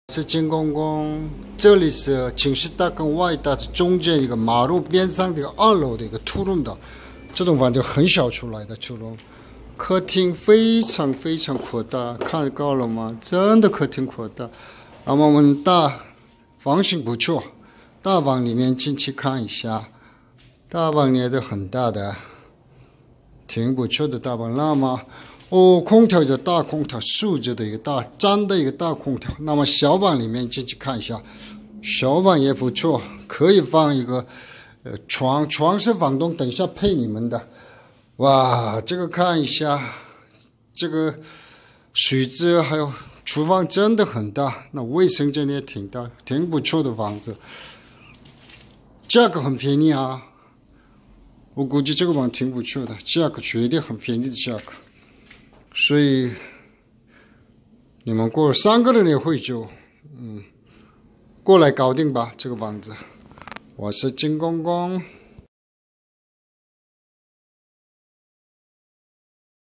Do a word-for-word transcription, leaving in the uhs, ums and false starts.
是金公公，这里是寝室大跟外大的中间一个马路边上的一个二楼的一个出入的，这种房子很小出来的出入，客厅非常非常扩大，看到了吗？真的客厅扩大。那么我们大房型不错，大房里面进去看一下，大房也是很大的，挺不错的大房。那么。哦，空调的大空调，竖着的一个大粘的一个大空调。那么小房里面进去看一下，小房也不错，可以放一个呃床，床是房东等一下配你们的。哇，这个看一下，这个水质还有厨房真的很大，那卫生间也挺大，挺不错的房子，价格很便宜啊。我估计这个房挺不错的，价格绝对很便宜的价格。所以你们过三个人也会住，嗯，过来搞定吧这个房子。我是金公公。